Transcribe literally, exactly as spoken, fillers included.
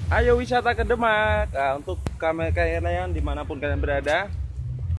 Ayo wisata ke Demak. Nah, untuk kalian dimanapun kalian berada,